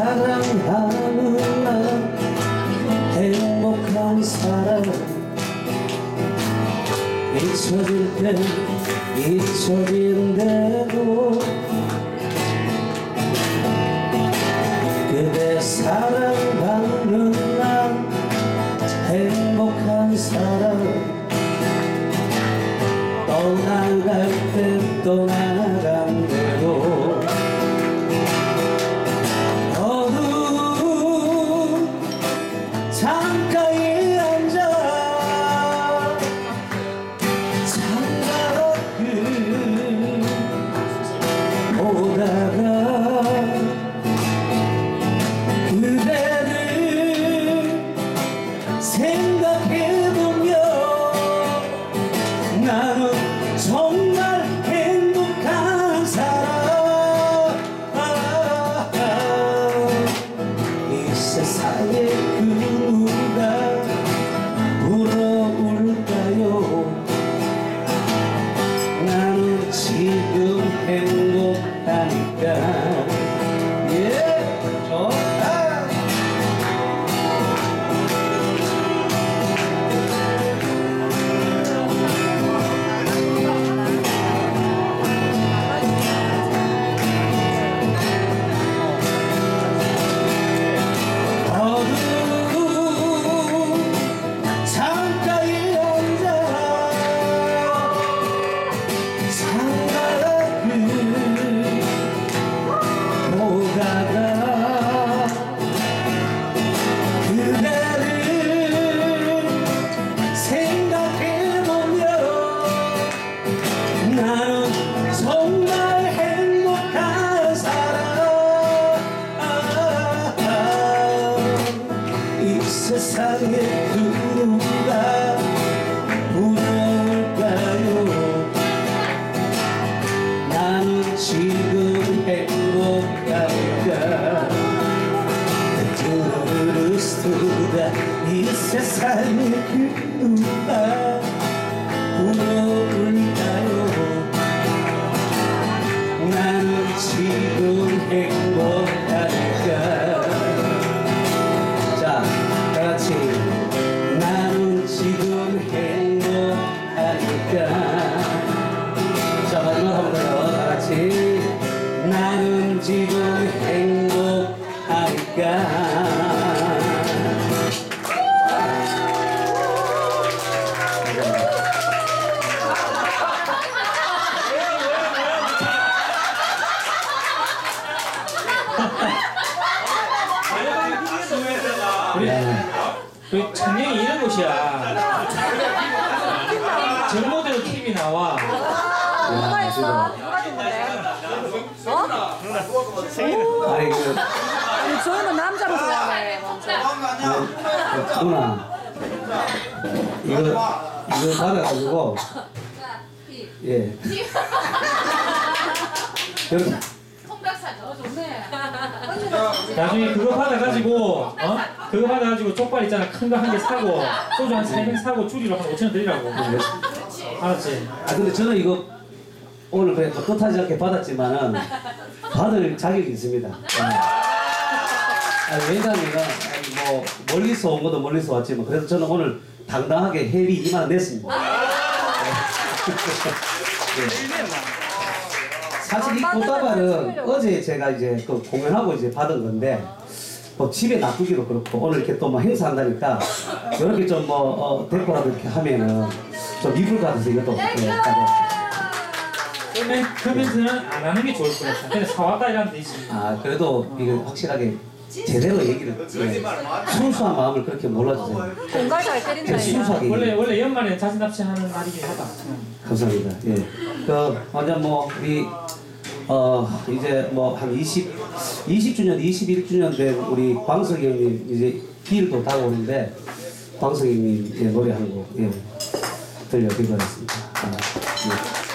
사랑하는 날 행복한 사람 잊혀질 땐 잊혀진대도 그대 사랑받는 날 행복한 사람 떠나갈 때 떠나간대도 어두운 창가에 앉아 창밖을 보다가 그대를 생각해보며 나는 정말 행복한 사람 이 세상에 그 누가 부러울까요 나는 지금 행복하니까 세상에 누가 부러울까요 나는 지금 행복하니까 두루루루스투다 이 세상에 누가 부러울까요 나는 지금 행복하니까 나는 지금 행복하니까 자 마지막 한번 더 다같이 나는 지금 행복하니까 우리 천명이 이런 곳이야. 전모대로 TV 나와. 누가 했어? 누가 준 건데? 아니 저희는 남자로 좋아해. 누나 이거 받아가지고 예 여기 나중에 그거 받아가지고 그거 받아가지고 족발 있잖아 큰 거 한 개 사고 소주 한 3병 사고 주리로 한 5,000원 드리라고. 알았지? 아 근데 저는 이거 오늘 그래 떳떳하지 않게 받았지만은 받을 자격이 있습니다. 왜냐하면 뭐 멀리서 온 것도 멀리서 왔지만 그래서 저는 오늘 당당하게 회비 2만 원 냈습니다. 네. 사실 이 꽃다발은 어제 제가 이제 그 공연하고 이제 받은 건데 뭐 집에 놔두기도 그렇고 오늘 이렇게 또 뭐 행사한다니까 이렇게 좀 뭐 데코라도 이렇게 하면은 좀 이불 같아서 이것도 이렇게 하고. 그 멘트는 안 하는 게 좋을 뻔했어. 근데 사왔다 이라는 데 있습니다. 아 그래도 이거 확실하게 제대로 얘기를 순수한 마음을 그렇게 몰라주세요. 공갈 잘 때린다. 순수하게 원래 연말에 자진 납치하는 날이긴 하다. 감사합니다. 예. 그 완전 뭐 우리 이제 뭐 한 20주년, 21주년 된 우리 광석이 형님 이제 기일도 다가오는데 광석이 형님 예, 노래 한 곡 예, 들려드리고 하겠습니다. 예.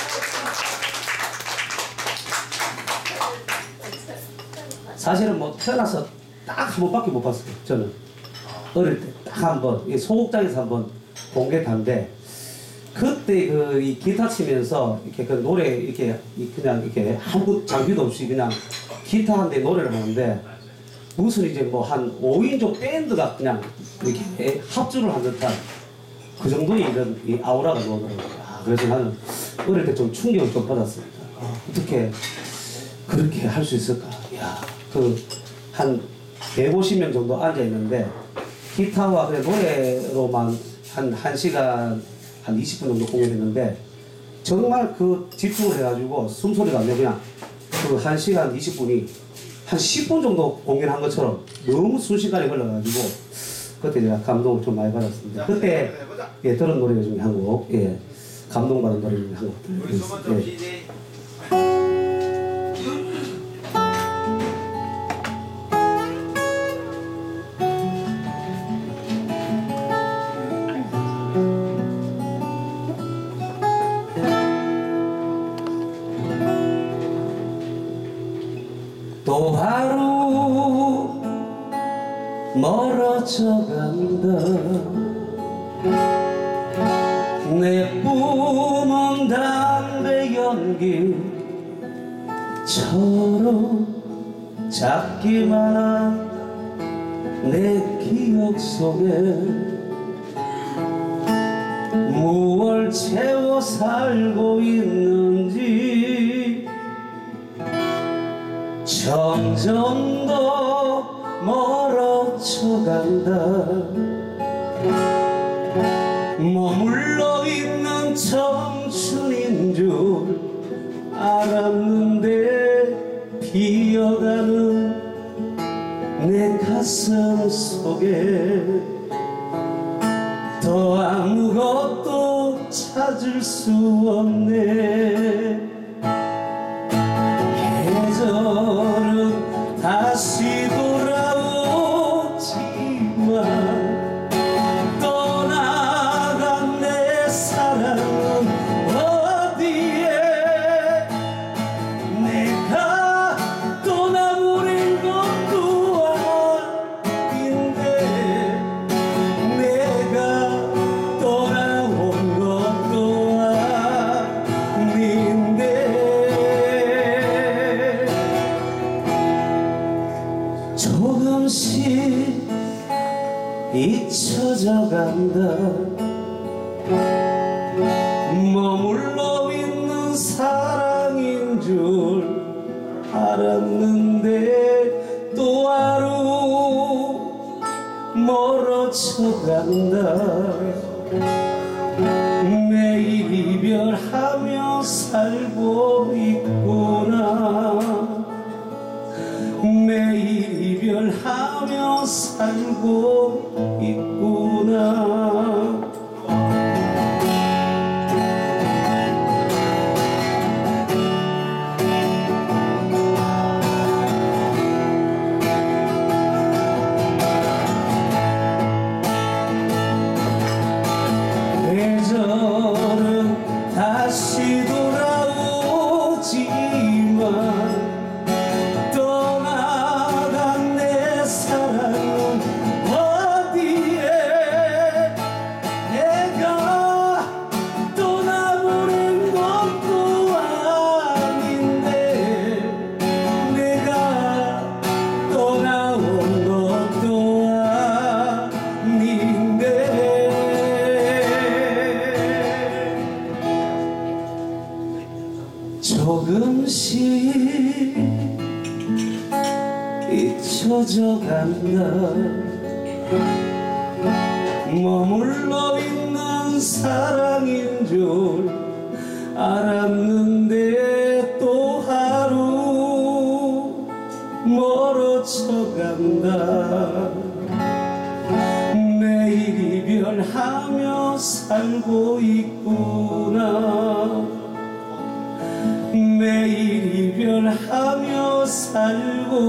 사실은 뭐 태어나서 딱 한 번밖에 못 봤어요. 저는 어릴 때 딱 한 번 소극장에서 한 번 본 게 단데 그때 그 이 기타 치면서 이렇게 그 노래 이렇게 그냥 이렇게 아무 장비도 없이 그냥 기타 한 대 노래를 하는데 무슨 이제 뭐 한 5인조 밴드가 그냥 이렇게 합주를 한 듯한 그 정도의 이런 이 아우라가 나오더라고요. 그래서 나는 어릴 때 좀 충격을 좀 받았습니다. 어떻게 그렇게 할 수 있을까? 야, 한 150명 정도 앉아 있는데 기타와 그냥 노래로만 한 1시간 한 20분 정도 공연했는데 정말 그 집중을 해가지고 숨소리가 안 나고 그냥 그 1시간 20분이 한 10분 정도 공연한 것처럼 너무 순식간에 흘러가지고 그때 제가 감동을 좀 많이 받았습니다. 그때 예, 들은 노래 중에 한 곡, 예, 감동받은 노래 중에 한 곡. 예. 또 하루 멀어져 간다. 내 뿜은 담배 연기처럼 작기만 한 내 기억 속에 무얼 채워 살고 있는지 점점 더 멀어져 간다. 머물러 있는 청춘인 줄 알았는데 비어가는 내 가슴 속에 더 아무것도 찾을 수 없네. 계절은 다시 돌아오지만 떠나간 내 사랑은 어디에. 내가 떠나버린 것도 아닌데 내가 떠나온 것도 아닌데 조금씩 잊혀져 간다. 머물러 있는 사랑인 줄 알았는데 또 하루 멀어져 간다. 매일 이별하며 살고 있구나. 매일 이별하며 살고 있구나. 계절은 다시 돌아오지만 떠나간 내 사랑은 어디에. 내가 떠나버린 것도 아닌데 내가 떠나온 것도 아닌데 조금씩 잊혀져 간다. 머물러 있는 사랑인 줄 알았는데 또 하루 멀어져 간다. 매일 이별하며 살고 있구나. 매일 이별하며 살고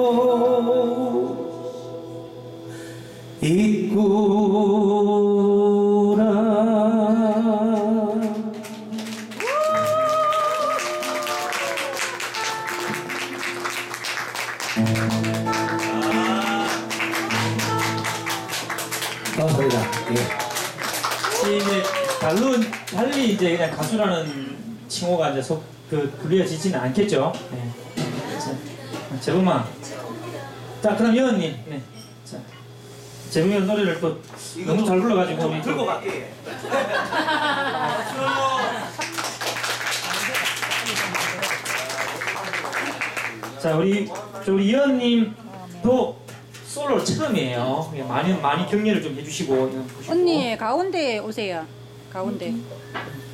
있구나. 감사합니다. 예. 이제 달리 이제 그냥 가수라는 칭호가 이제 그려지지는 않겠죠. 네. 제보만 자, 그다음 여은님. 네. 자, 재웅이 형 노래를 또 너무 잘 불러가지고 우리 들고 갈게. 자, 우리 이현님도 솔로 처음이에요. 많이 격려를 좀 해주시고. 언니 가운데 오세요. 가운데.